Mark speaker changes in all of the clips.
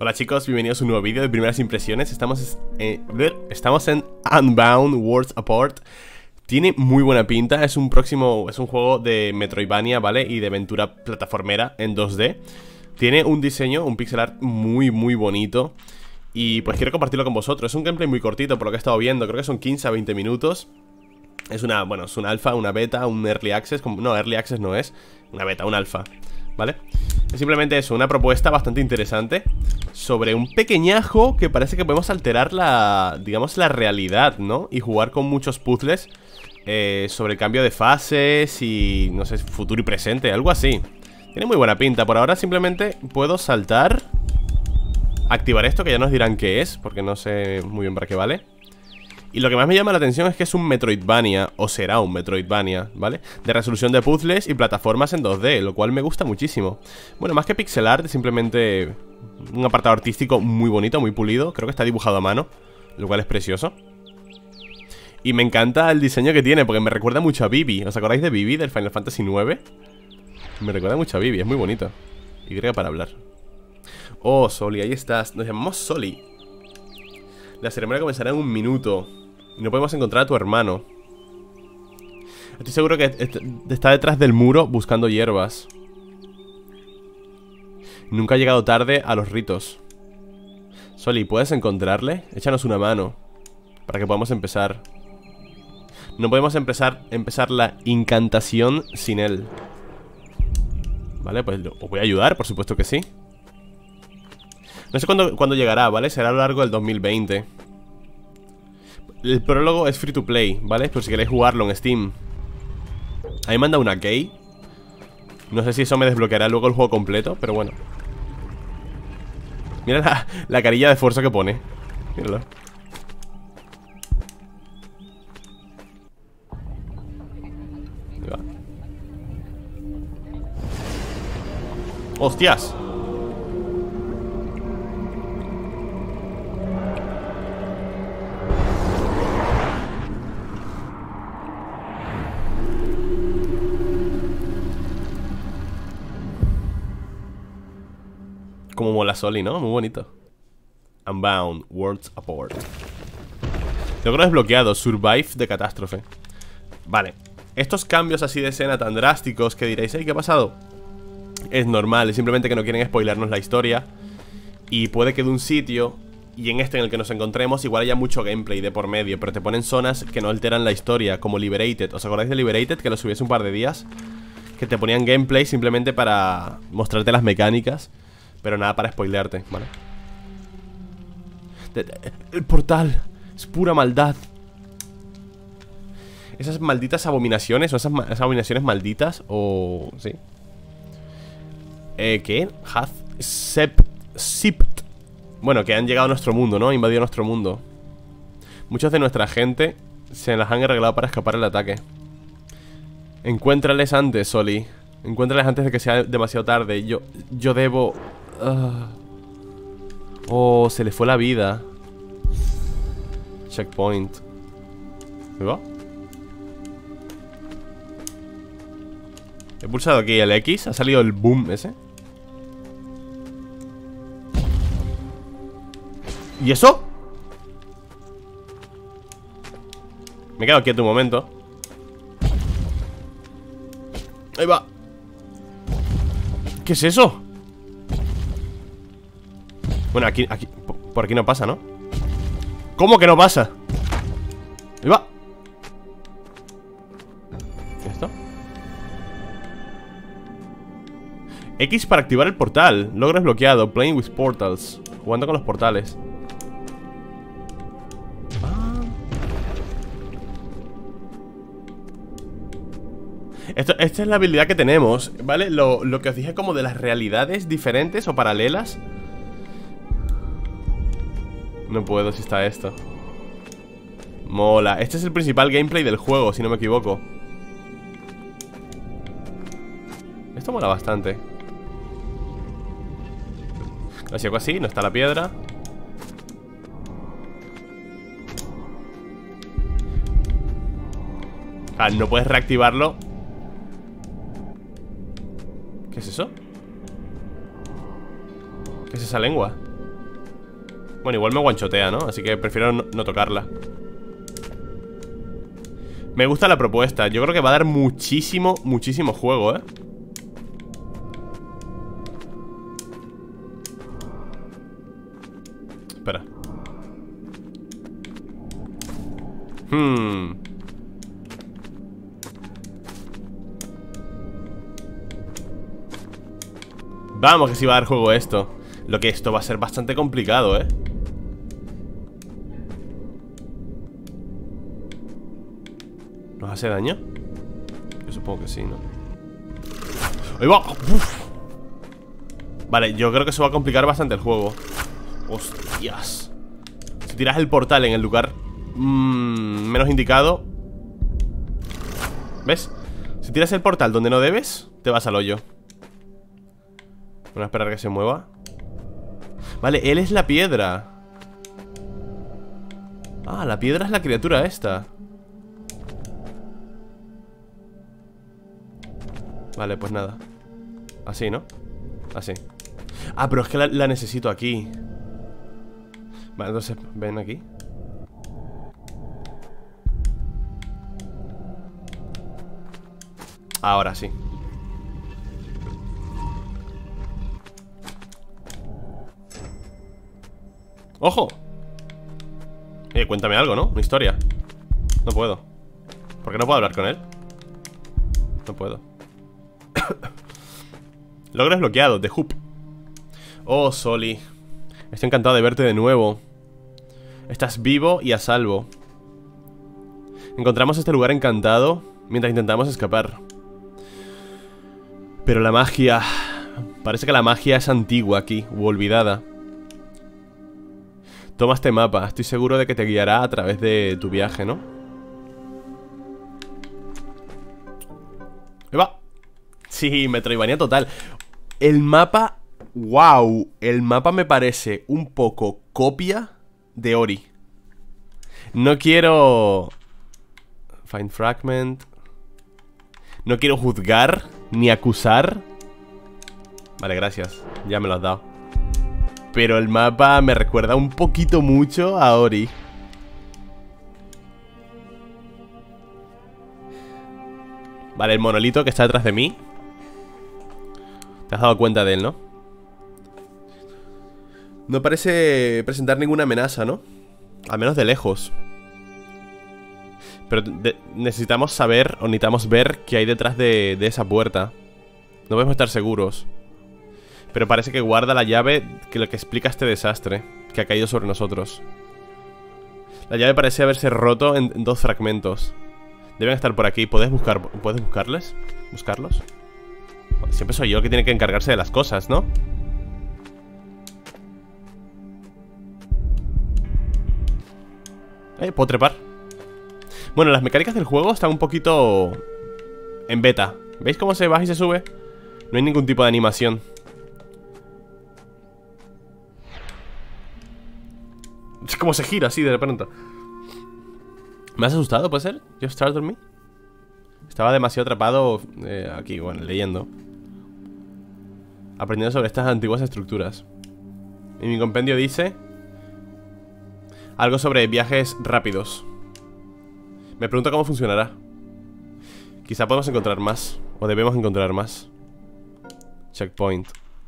Speaker 1: Hola chicos, bienvenidos a un nuevo vídeo de primeras impresiones. Estamos en Unbound Worlds Apart. Tiene muy buena pinta, es un juego de Metroidvania, ¿vale? Y de aventura plataformera en 2D. Tiene un diseño, un pixel art muy bonito. Y pues quiero compartirlo con vosotros. Es un gameplay muy cortito por lo que he estado viendo, creo que son 15 a 20 minutos. Es una alfa, una beta, un early access. No, early access no es, una beta, un alfa, ¿vale? Es simplemente eso, una propuesta bastante interesante sobre un pequeñajo que parece que podemos alterar digamos, la realidad, ¿no? Y jugar con muchos puzzles sobre el cambio de fases y, no sé, futuro y presente, algo así. Tiene muy buena pinta. Por ahora simplemente puedo saltar, activar esto, que ya nos dirán qué es, porque no sé muy bien para qué vale. Y lo que más me llama la atención es que es un Metroidvania, o será un Metroidvania, ¿vale? De resolución de puzzles y plataformas en 2D, lo cual me gusta muchísimo. Bueno, más que pixel art, simplemente un apartado artístico muy bonito, muy pulido. Creo que está dibujado a mano, lo cual es precioso. Y me encanta el diseño que tiene, porque me recuerda mucho a Vivi. ¿Os acordáis de Vivi del Final Fantasy IX? Me recuerda mucho a Vivi, es muy bonito. Y para hablar. Oh, Soli, ahí estás. Nos llamamos Soli. La ceremonia comenzará en un minuto. Y no podemos encontrar a tu hermano. Estoy seguro que está detrás del muro buscando hierbas. Nunca ha llegado tarde a los ritos. Soli, ¿puedes encontrarle? Échanos una mano para que podamos empezar. No podemos empezar la incantación sin él. Vale, pues os voy a ayudar, por supuesto que sí. No sé cuándo llegará, ¿vale? Será a lo largo del 2020. El prólogo es free to play, ¿vale? Por si queréis jugarlo en Steam. Ahí manda una key. No sé si eso me desbloqueará luego el juego completo, pero bueno. Mira la carilla de esfuerzo que pone. Míralo. Ahí va. ¡Hostias! Como mola Soli, ¿no? Muy bonito. Unbound, Worlds Apart. Logro desbloqueado, Survive de catástrofe. Vale. Estos cambios así de escena tan drásticos que diréis, ¿qué ha pasado? Es normal, es simplemente que no quieren spoilarnos la historia. Y puede que de un sitio, y en este en el que nos encontremos, igual haya mucho gameplay de por medio, pero te ponen zonas que no alteran la historia, como Liberated. ¿Os acordáis de Liberated? Que lo subí hace un par de días. Que te ponían gameplay simplemente para mostrarte las mecánicas, pero nada para spoilearte, ¿vale? El portal es pura maldad. Esas malditas abominaciones, o esas abominaciones malditas, o... ¿sí? ¿Qué? Sipt. Bueno, que han llegado a nuestro mundo, ¿no? Han invadido nuestro mundo. Muchos de nuestra gente se las han arreglado para escapar el ataque. Encuéntrales antes, Soli. Encuéntrales antes de que sea demasiado tarde. Yo debo... Oh, se le fue la vida. Checkpoint. ¿Me va? He pulsado aquí el X. Ha salido el boom ese. ¿Y eso? Me he quedado quieto un momento. Ahí va. ¿Qué es eso? Bueno, aquí por aquí no pasa, ¿no? ¿Cómo que no pasa? Ahí va. ¿Qué es esto? X para activar el portal. Logro desbloqueado. Playing with portals. Jugando con los portales. Esta es la habilidad que tenemos, ¿vale? Lo que os dije como de las realidades diferentes o paralelas. No puedo si está esto. Mola. Este es el principal gameplay del juego, si no me equivoco. Esto mola bastante. Así hago así, no está la piedra. Ah, no puedes reactivarlo. ¿Qué es eso? ¿Qué es esa lengua? Bueno, igual me guanchotea, ¿no? Así que prefiero no tocarla. Me gusta la propuesta. Yo creo que va a dar muchísimo, muchísimo juego, ¿eh? Espera. Vamos, que sí va a dar juego esto. Lo que esto va a ser bastante complicado, ¿eh? ¿Nos hace daño? Yo supongo que sí, ¿no? ¡Ahí va! ¡Uf! Vale, yo creo que eso va a complicar bastante el juego. ¡Hostias! Si tiras el portal en el lugar menos indicado. ¿Ves? Si tiras el portal donde no debes, te vas al hoyo. Vamos a esperar que se mueva. Vale, él es la piedra. Ah, la piedra es la criatura esta. Vale, pues nada. Así, ¿no? Así. Ah, pero es que la necesito aquí. Vale, entonces, ven aquí. Ahora sí. ¡Ojo! Cuéntame algo, ¿no? Una historia. No puedo. ¿Por qué no puedo hablar con él? No puedo. Logro desbloqueado, The Hoop. Oh, Soli. Estoy encantado de verte de nuevo. Estás vivo y a salvo. Encontramos este lugar encantado mientras intentamos escapar. Pero la magia... Parece que la magia es antigua aquí, u olvidada. Toma este mapa, estoy seguro de que te guiará a través de tu viaje, ¿no? ¡Ahí va! Sí, Metroidvania total. El mapa... ¡Wow! El mapa me parece un poco copia de Ori. No quiero... Find fragment. No quiero juzgar ni acusar. Vale, gracias. Ya me lo has dado. Pero el mapa me recuerda un poquito mucho a Ori. Vale, el monolito que está detrás de mí. Te has dado cuenta de él, ¿no? No parece presentar ninguna amenaza, ¿no? Al menos de lejos. Pero necesitamos saber, o necesitamos ver qué hay detrás de esa puerta. No podemos estar seguros. Pero parece que guarda la llave que lo que explica este desastre que ha caído sobre nosotros. La llave parece haberse roto en dos fragmentos. Deben estar por aquí. ¿Puedes buscarles? ¿Buscarlos? Siempre soy yo el que tiene que encargarse de las cosas, ¿no? Puedo trepar. Bueno, las mecánicas del juego están un poquito en beta. ¿Veis cómo se baja y se sube? No hay ningún tipo de animación. Es como se gira así de repente. ¿Me has asustado, puede ser? ¿You startled me? Estaba demasiado atrapado aquí, bueno, leyendo. Aprendiendo sobre estas antiguas estructuras. Y mi compendio dice algo sobre viajes rápidos. Me pregunto cómo funcionará. Quizá podemos encontrar más. O debemos encontrar más. Checkpoint.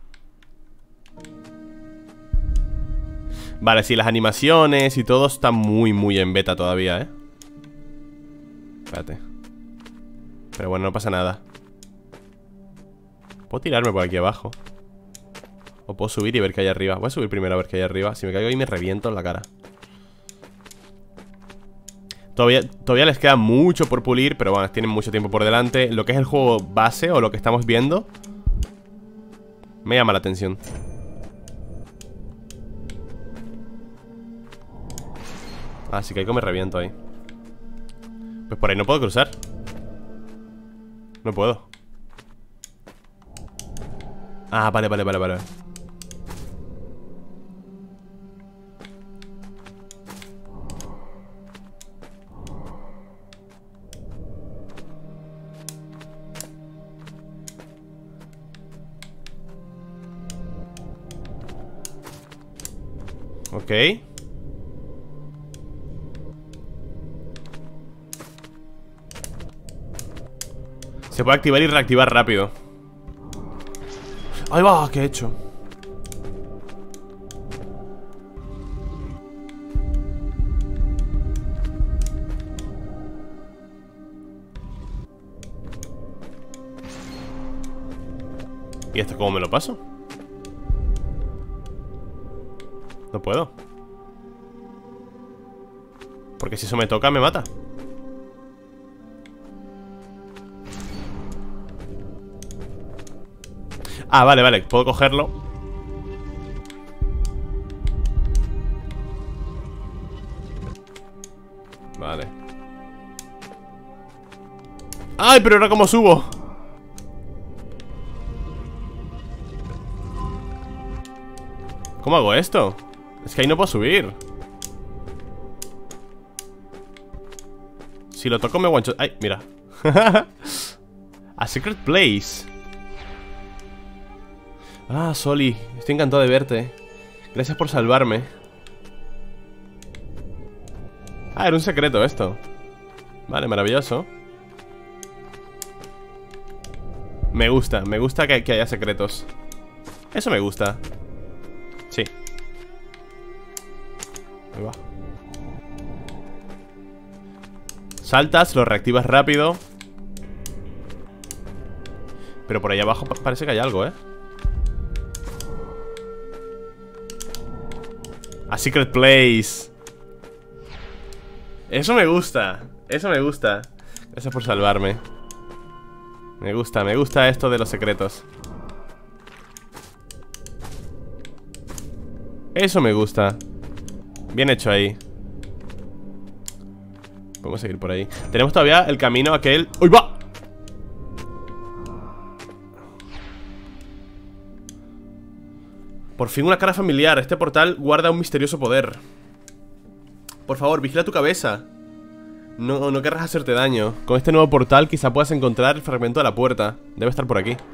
Speaker 1: Vale, sí, las animaciones y todo está muy, muy en beta todavía, ¿eh? Espérate. Pero bueno, no pasa nada. Puedo tirarme por aquí abajo. O puedo subir y ver qué hay arriba. Voy a subir primero a ver qué hay arriba. Si me caigo ahí me reviento en la cara. Todavía les queda mucho por pulir, pero bueno, tienen mucho tiempo por delante. Lo que es el juego base o lo que estamos viendo me llama la atención. Ah, si caigo me reviento ahí. Pues por ahí no puedo cruzar. No puedo. Ah, vale. Ok. Se puede activar y reactivar rápido. ¡Ahí va! ¿Qué he hecho? ¿Y esto cómo me lo paso? No puedo. Porque si eso me toca, me mata. Ah, vale, vale, puedo cogerlo. Vale. ¡Ay, pero ahora cómo subo! ¿Cómo hago esto? Es que ahí no puedo subir. Si lo toco me one shot. ¡Ay, mira! A secret place. Ah, Soli, estoy encantado de verte. Gracias por salvarme. Ah, era un secreto esto. Vale, maravilloso. Me gusta que haya secretos. Eso me gusta. Sí. Ahí va. Saltas, lo reactivas rápido. Pero por ahí abajo parece que hay algo, ¿eh? A secret place. Eso me gusta. Eso me gusta. Gracias por salvarme. Me gusta esto de los secretos. Eso me gusta. Bien hecho ahí. Podemos seguir por ahí. Tenemos todavía el camino aquel. ¡Uy, va! Por fin una cara familiar. Este portal guarda un misterioso poder. Por favor, vigila tu cabeza. No querrás hacerte daño. Con este nuevo portal quizá puedas encontrar el fragmento de la puerta. Debe estar por aquí.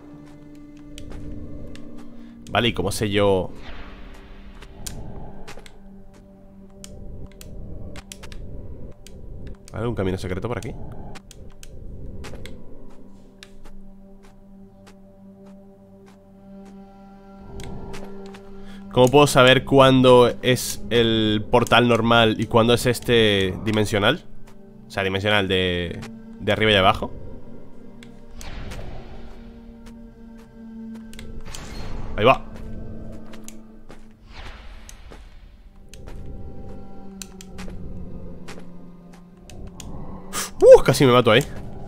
Speaker 1: Vale, ¿y cómo sé yo? Vale, un camino secreto por aquí. ¿Cómo puedo saber cuándo es el portal normal y cuándo es este dimensional? O sea, dimensional de arriba y abajo. Ahí va. Casi me mato ahí.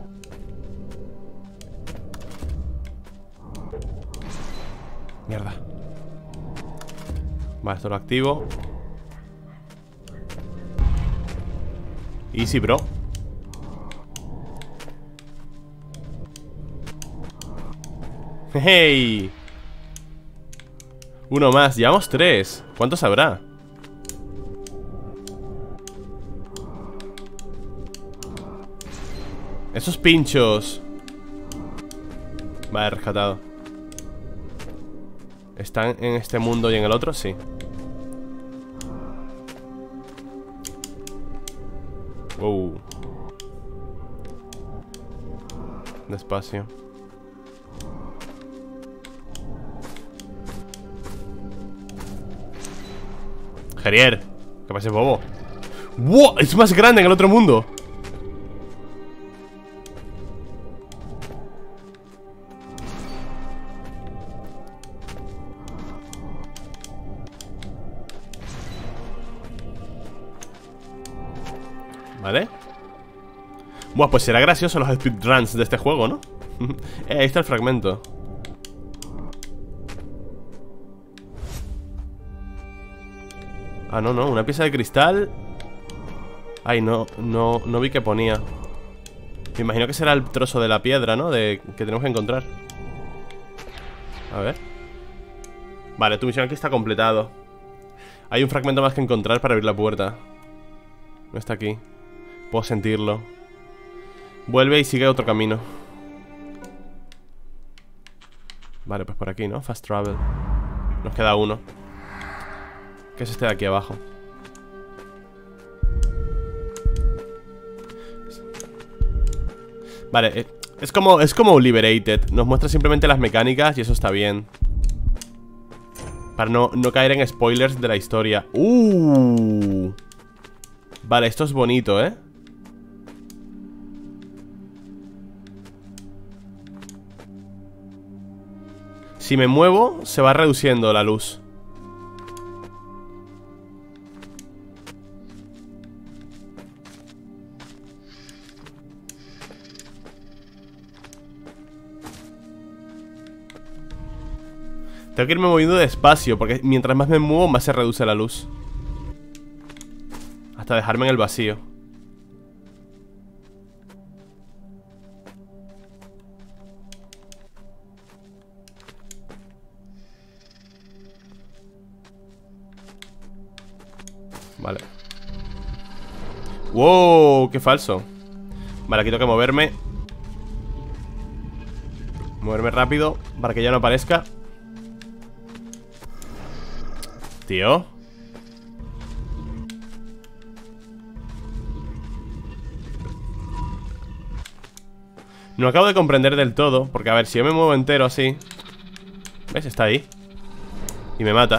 Speaker 1: Mierda. Vale, esto lo activo. Easy, bro. ¡Hey! Uno más, llevamos 3. ¿Cuántos habrá? Esos pinchos. Vale, rescatado. ¿Están en este mundo y en el otro? Sí. Wow. Despacio. Gerier, ¿qué pasa, bobo? ¡Wow! Es más grande en el otro mundo. Vale. Buah, pues será gracioso los speedruns de este juego, ¿no? Ahí está el fragmento. Ah, no, una pieza de cristal. Ay, no vi que ponía. Me imagino que será el trozo de la piedra, ¿no? Que tenemos que encontrar. A ver. Vale, tu misión aquí está completado. Hay un fragmento más que encontrar para abrir la puerta. No está aquí. Puedo sentirlo. Vuelve y sigue otro camino. Vale, pues por aquí, ¿no? Fast travel. Nos queda uno. Que es este de aquí abajo. Vale, es como Liberated. Nos muestra simplemente las mecánicas y eso está bien. Para no caer en spoilers de la historia. Vale, esto es bonito, ¿eh? Si me muevo, se va reduciendo la luz. Tengo que irme moviendo despacio, porque mientras más me muevo, más se reduce la luz. Hasta dejarme en el vacío. Vale. ¡Wow! ¡Qué falso! Vale, aquí tengo que moverme. Moverme rápido para que ya no aparezca. Tío. No acabo de comprender del todo. Porque a ver, si yo me muevo entero así, ¿ves? Está ahí y me mata.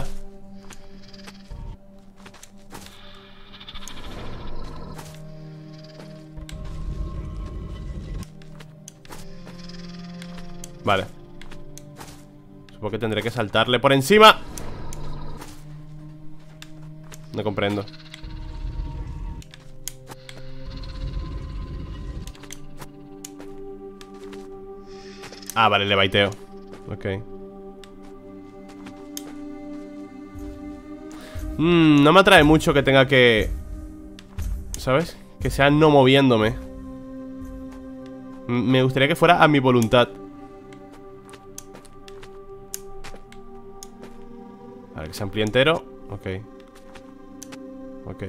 Speaker 1: Vale. Supongo que tendré que saltarle por encima. No comprendo. Ah, vale, le baiteo. Ok. No me atrae mucho que tenga que... ¿sabes? Que sea no moviéndome. Me gustaría que fuera a mi voluntad. Vale, que se amplíe entero. Ok. Ok.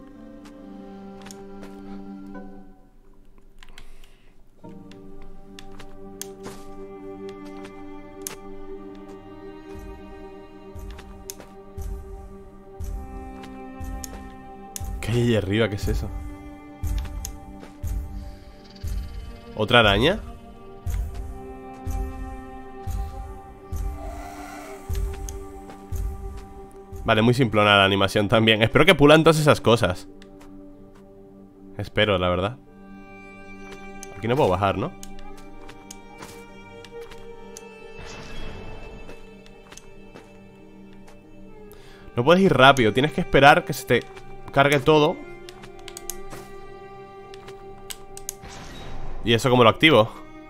Speaker 1: ¿Qué hay ahí arriba? ¿Qué es eso? ¿Otra araña? Vale, muy simplona la animación también. Espero que pulan todas esas cosas. Espero, la verdad. Aquí no puedo bajar, ¿no? No puedes ir rápido. Tienes que esperar que se te cargue todo. ¿Y eso cómo lo activo?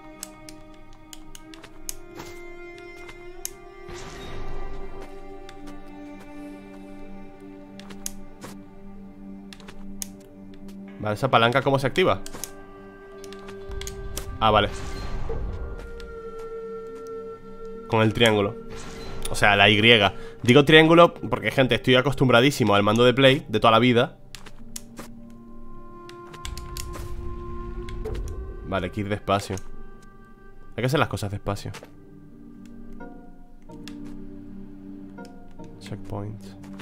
Speaker 1: Vale, esa palanca ¿cómo se activa? Ah, vale. Con el triángulo. O sea, la Y. Digo triángulo porque, gente, estoy acostumbradísimo al mando de Play de toda la vida. Vale, hay que ir despacio. Hay que hacer las cosas despacio. Checkpoint.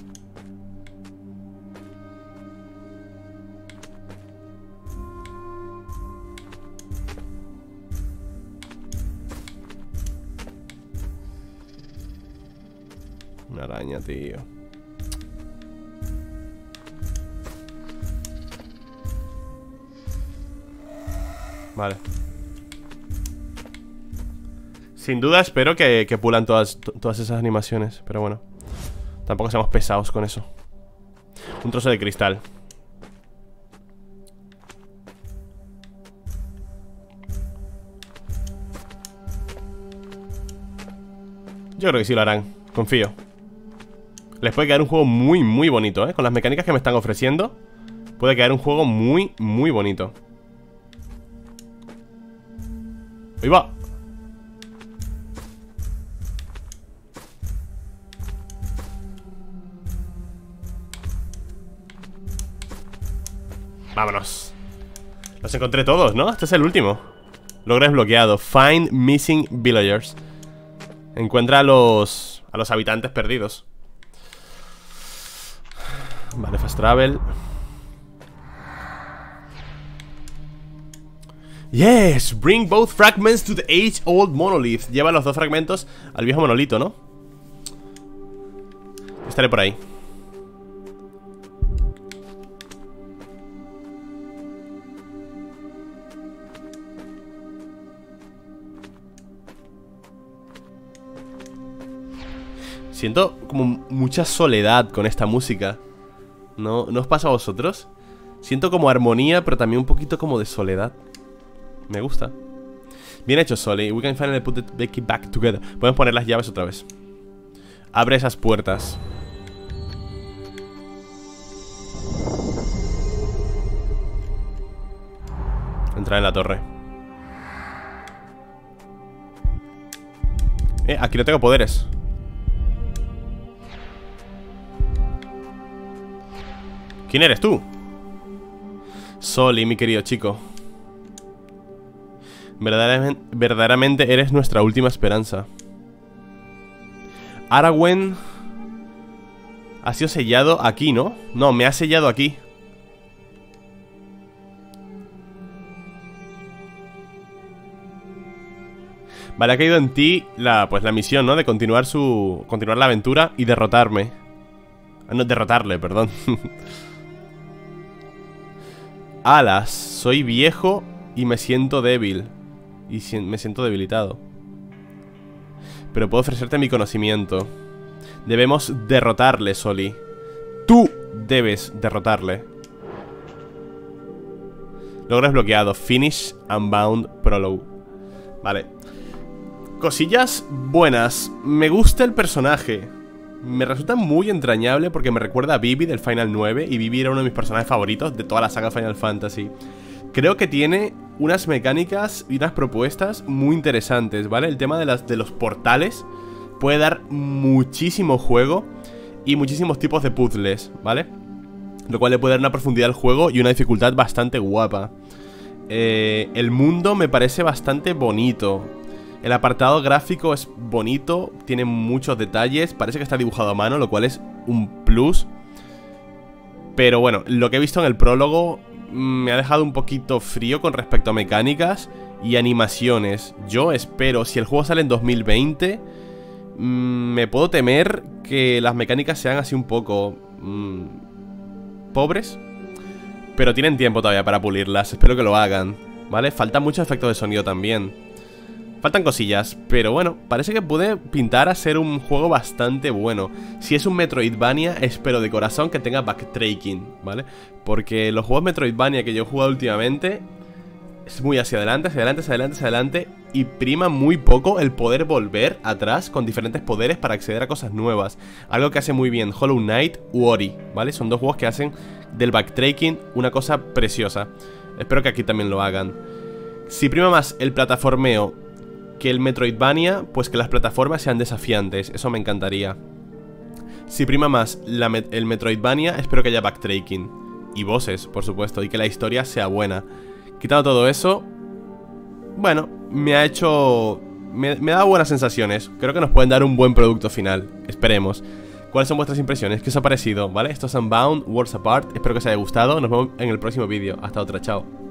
Speaker 1: Una araña, tío. Vale. Sin duda espero que pulan todas esas animaciones. Pero bueno, tampoco seamos pesados con eso. Un trozo de cristal. Yo creo que sí lo harán. Confío. Les puede quedar un juego muy, muy bonito, ¿eh? Con las mecánicas que me están ofreciendo, puede quedar un juego muy, muy bonito. ¡Ahí va! Vámonos. Los encontré todos, ¿no? Este es el último. Logro desbloqueado. Find missing villagers. Encuentra a los habitantes perdidos. Vale, fast travel. Yes, bring both fragments to the age-old monolith. Lleva los dos fragmentos al viejo monolito, ¿no? Estaré por ahí. Siento como mucha soledad con esta música. ¿No os pasa a vosotros? Siento como armonía, pero también un poquito como de soledad. Me gusta. Bien hecho, Soli. We can finally put the back together. Podemos poner las llaves otra vez. Abre esas puertas. Entrar en la torre. Aquí no tengo poderes. ¿Quién eres tú? Soli, mi querido chico. Verdaderamente eres nuestra última esperanza. Aragwen ha sido sellado aquí, ¿no? No, me ha sellado aquí. Vale, ha caído en ti la misión, ¿no? De continuar la aventura y derrotarme. No, derrotarle, perdón. Alas, soy viejo y me siento débil. Y me siento debilitado. Pero puedo ofrecerte mi conocimiento. Debemos derrotarle, Soli. Tú debes derrotarle. Logro desbloqueado. Finish Unbound Prologue. Vale. Cosillas buenas. Me gusta el personaje. Me resulta muy entrañable porque me recuerda a Vivi del Final 9. Y Vivi era uno de mis personajes favoritos de toda la saga Final Fantasy. Creo que tiene unas mecánicas y unas propuestas muy interesantes, ¿vale? El tema de los portales puede dar muchísimo juego y muchísimos tipos de puzzles, ¿vale? Lo cual le puede dar una profundidad al juego y una dificultad bastante guapa. El mundo me parece bastante bonito. El apartado gráfico es bonito, tiene muchos detalles, parece que está dibujado a mano, lo cual es un plus. Pero bueno, lo que he visto en el prólogo me ha dejado un poquito frío con respecto a mecánicas y animaciones. Yo espero, si el juego sale en 2020, me puedo temer que las mecánicas sean así un poco pobres. Pero tienen tiempo todavía para pulirlas, espero que lo hagan, ¿vale? Faltan muchos efectos de sonido también. Faltan cosillas, pero bueno, parece que puede pintar a ser un juego bastante bueno. Si es un Metroidvania, espero de corazón que tenga backtracking, ¿vale? Porque los juegos Metroidvania que yo he jugado últimamente es muy hacia adelante, hacia adelante, hacia adelante, hacia adelante, y prima muy poco el poder volver atrás con diferentes poderes para acceder a cosas nuevas. Algo que hace muy bien Hollow Knight u Ori, ¿vale? Son dos juegos que hacen del backtracking una cosa preciosa. Espero que aquí también lo hagan. Si prima más el plataformeo que el Metroidvania, pues que las plataformas sean desafiantes. Eso me encantaría. Si prima más el Metroidvania, espero que haya backtracking y bosses, por supuesto, y que la historia sea buena. Quitando todo eso, bueno, me ha dado buenas sensaciones. Creo que nos pueden dar un buen producto final. Esperemos. ¿Cuáles son vuestras impresiones? ¿Qué os ha parecido? ¿Vale? Esto es Unbound, Worlds Apart. Espero que os haya gustado. Nos vemos en el próximo vídeo. Hasta otra, chao.